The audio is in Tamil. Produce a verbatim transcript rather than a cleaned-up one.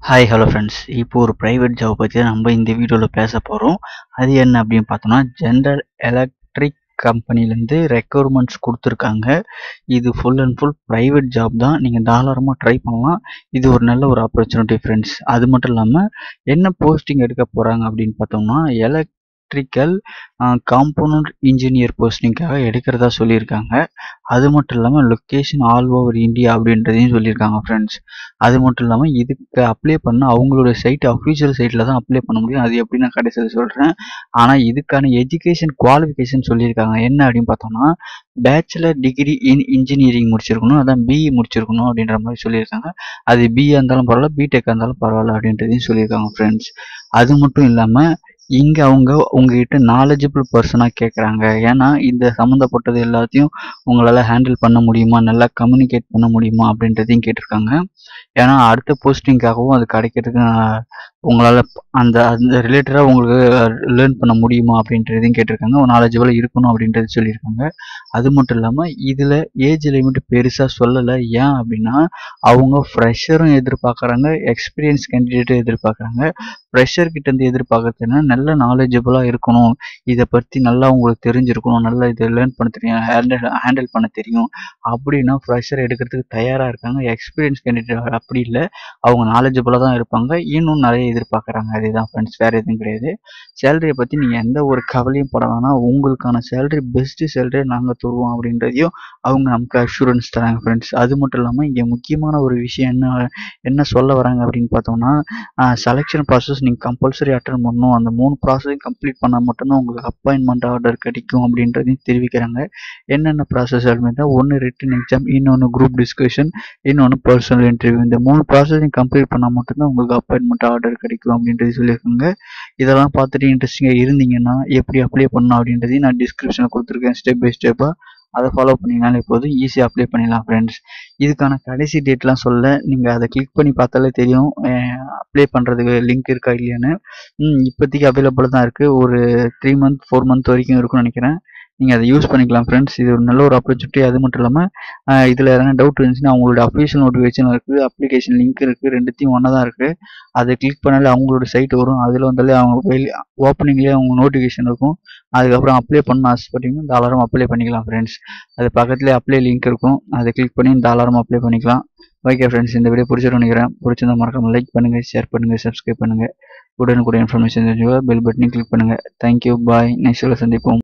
Hi hello friends. இப்போ ஒரு ப்ரைவேட் ஜாப் பற்றி தான் நம்ம இந்த வீடியோவில் பேச போகிறோம். அது என்ன அப்படின்னு பார்த்தோம்னா, ஜென்ரல் எலக்ட்ரிக் கம்பெனிலேருந்து ரெக்யர்மெண்ட்ஸ் கொடுத்துருக்காங்க. இது full and full private job தான். நீங்கள் தாராளமாக ட்ரை பண்ணலாம். இது ஒரு நல்ல ஒரு ஆப்பர்ச்சுனிட்டி ஃப்ரெண்ட்ஸ். அது மட்டும் இல்லாமல் என்ன போஸ்டிங் எடுக்க போகிறாங்க அப்படின்னு பார்த்தோம்னா, எலக்ட்ரிக்கல் காம்போனன்ட் இன்ஜினியர் போஸ்டிங்காக எடுக்கிறதா சொல்லியிருக்காங்க. அது மட்டும் இல்லாமல் லொக்கேஷன் ஆல் ஓவர் இந்தியா அப்படின்றதையும் சொல்லியிருக்காங்க ஃப்ரெண்ட்ஸ். அது மட்டும் இல்லாமல் இதுக்கு அப்ளை பண்ண அவங்களோட சைட் அஃபிஷியல் சைட்டில் தான் அப்ளை பண்ண முடியும். அது எப்படி நான் கடைசியில் சொல்கிறேன். ஆனால் இதுக்கான எஜுகேஷன் குவாலிஃபிகேஷன் சொல்லியிருக்காங்க. என்ன அப்படின்னு பார்த்தோம்னா, பேச்சுலர் டிகிரி இன் இன்ஜினியரிங் முடிச்சிருக்கணும், அதான் பிஇ முடிச்சிருக்கணும் அப்படின்ற மாதிரி சொல்லியிருக்காங்க. அது பிஏ இருந்தாலும் பரவாயில்ல, பிடெக் இருந்தாலும் பரவாயில்ல அப்படின்றதையும் சொல்லியிருக்காங்க ஃப்ரெண்ட்ஸ். அது மட்டும் இல்லாமல் இங்கே அவங்க உங்ககிட்ட நாலேஜபிள் பர்சனாக கேட்குறாங்க. ஏன்னா இந்த சம்மந்தப்பட்டது எல்லாத்தையும் உங்களால் ஹேண்டில் பண்ண முடியுமா, நல்லா கம்யூனிகேட் பண்ண முடியுமா அப்படின்றதையும் கேட்டிருக்காங்க. ஏன்னா அடுத்த போஸ்டிங்காகவும் அது கிடைக்கிறதுக்கு உங்களால் அந்த அந்த ரிலேட்டடாக உங்களுக்கு லேர்ன் பண்ண முடியுமா அப்படின்றதையும் கேட்டிருக்காங்க. ஒரு நாலேஜபிளாக இருக்கணும் அப்படின்றது சொல்லியிருக்காங்க. அது மட்டும் இல்லாமல் இதில் ஏஜ் லிமிட் பெருசாக சொல்லலை. ஏன் அப்படின்னா அவங்க ஃப்ரெஷரும் எதிர்பார்க்குறாங்க, எக்ஸ்பீரியன்ஸ் கேண்டிடேட்டும் எதிர்பார்க்குறாங்க. ஃப்ரெஷர் கிட்டேருந்து எதிர்பார்க்கறதுன்னா நல்ல நாலேஜபிளாக இருக்கணும், இதை பற்றி நல்லா உங்களுக்கு தெரிஞ்சிருக்கணும், நல்லா இதை லேர்ன் பண்ண தெரியும், ஹேண்டில் ஹேண்டில் பண்ண தெரியும் அப்படின்னா ஃப்ரெஷர் எடுக்கிறதுக்கு தயாராக இருக்காங்க. எக்ஸ்பீரியன்ஸ் கேண்டிடேட் அப்படி இல்லை, அவங்க நாலேஜபிளாக தான் இருப்பாங்க, இன்னும் நிறைய எதிர்பார்க்குறாங்க. அதுதான் ஃப்ரெண்ட்ஸ், வேறு எதுவும் கிடையாது. சேலரியை பற்றி நீங்கள் எந்த ஒரு கவலையும் பட வேணாம். உங்களுக்கான சேலரி பெஸ்ட்டு சேலரியை நாங்கள் தருவோம் அப்படின்றதையும் அவங்க நமக்கு அஷூரன்ஸ் தராங்க ஃப்ரெண்ட்ஸ். அது மட்டும் இல்லாமல் இங்கே முக்கியமான ஒரு விஷயம் என்ன என்ன சொல்ல வராங்க அப்படின்னு பார்த்தோம்னா, செலெக்ஷன் ப்ராசஸ் நீங்கள் கம்பல்சரி அட்டன் பண்ணணும். அந்த மூணு ப்ராசஸையும் கம்ப்ளீட் பண்ணால் மட்டும்தான் உங்களுக்கு அப்பாயின்மெண்ட் ஆர்டர் கிடைக்கும் அப்படின்றதையும் தெரிவிக்கிறாங்க. என்னென்ன ப்ராசஸ் அப்படின்னா, ஒன்று ரிட்டன் எக்ஸாம், இன்னொன்று குரூப் டிஸ்கஷன், இன்னொன்று பர்சனல் இன்டர்வியூ. இந்த மூணு ப்ராசஸையும் கம்ப்ளீட் பண்ணால் மட்டும்தான் உங்களுக்கு அப்பாயின்மெண்ட் ஆர்டர் கிடைக்கும் அப்படின்றது சொல்லியிருக்காங்க. இதெல்லாம் பார்த்துட்டு இன்ட்ரெஸ்டிங்காக இருந்தீங்கன்னா எப்படி அப்ளை பண்ணணும் அப்படின்றதையும் நான் டிஸ்கிரிப்ஷனில் கொடுத்துருக்கேன். ஸ்டெப் பை ஸ்டெப்பாக அதை ஃபாலோ பண்ணிங்கனாலே போதும், ஈஸியாக அப்ளை பண்ணிடலாம் ஃப்ரெண்ட்ஸ். இதுக்கான கடைசி டேட்லாம் சொல்ல, நீங்கள் அதை கிளிக் பண்ணி பார்த்தாலே தெரியும் அப்ளை பண்ணுறதுக்கு லிங்க் இருக்கா இல்லையான்னு. இப்போதைக்கு அவைலபிள் தான் இருக்குது. ஒரு த்ரீ மந்த் ஃபோர் மந்த் வரைக்கும் இருக்குன்னு நினைக்கிறேன். நீங்கள் அதை யூஸ் பண்ணிக்கலாம் ஃப்ரெண்ட்ஸ். இது ஒரு நல்ல ஒரு ஆப்பர்ச்சுனிட்டி. அது மட்டும் இல்லாமல் இதில் எதனா டவுட் இருந்துச்சுன்னா அவங்களோட அஃபிஷியல் நோட்டிஃபிகேஷன் இருக்குது, அப்ளிகேஷன் லிங்க் இருக்குது, ரெண்டுத்தையும் ஒன்றா தான் இருக்குது. அதை கிளிக் பண்ணாலே அவங்களோட சைட் வரும். அதில் வந்தாலே அவங்க வெளி ஓப்பனிங்லேயே அவங்க நோட்டிஃபிகேஷன் இருக்கும். அதுக்கப்புறம் அப்ளை பண்ண ஆசைப்பட்டீங்கன்னா தாராளமாக அப்ளை பண்ணிக்கலாம் ஃப்ரெண்ட்ஸ். அது பக்கத்துலேயே அப்ளை லிங்க் இருக்கும், அதை கிளிக் பண்ணி தாராளமாக அப்ளை பண்ணிக்கலாம். ஓகே ஃப்ரெண்ட்ஸ், இந்த வீடியோ பிடிச்சிட்டு நினைக்கிறேன். பிடிச்சிருந்தா மறக்காமல் லைக் பண்ணுங்கள், ஷேர் பண்ணுங்கள், சப்ஸ்கிரைப் பண்ணுங்கள். உடனுக்குடன் இன்ஃபர்மேஷன் தெரிஞ்சுக்க பெல் பட்டனையும் கிளிக் பண்ணுங்கள். தேங்க்யூ, பாய். நெக்ஸ்ட் வீடியோவில் சந்திப்போம்.